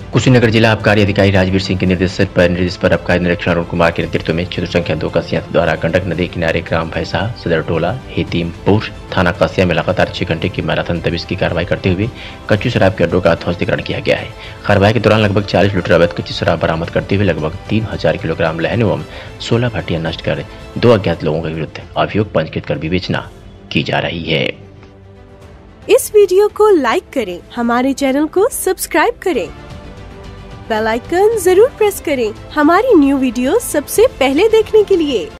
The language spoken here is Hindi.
कुशीनगर जिला आबकारी अधिकारी राजवीर सिंह के निर्देश पर आबकारी निरीक्षक अरुण कुमार के नेतृत्व में क्षेत्र संख्या 2 कसिया द्वारा गंडक नदी किनारे ग्राम भैसा सदर टोला हेतीमपुर थाना कसिया में लगातार 6 घंटे की मैराथन तबीज की कार्रवाई करते हुए कच्ची शराब के अड्डों का ध्वस्तीकरण किया गया है। कार्रवाई के दौरान लगभग 40 लीटर अवैध कच्ची शराब बरामद करते हुए लगभग 3000 किलोग्राम लहन एवं 16 भट्टियां नष्ट कर 2 अज्ञात लोगों के विरुद्ध अभियोग पंजीकृत कर विवेचना की जा रही है। इस वीडियो को लाइक करें, हमारे चैनल को सब्सक्राइब करें, बेल आइकन जरूर प्रेस करें हमारी न्यू वीडियो सबसे पहले देखने के लिए।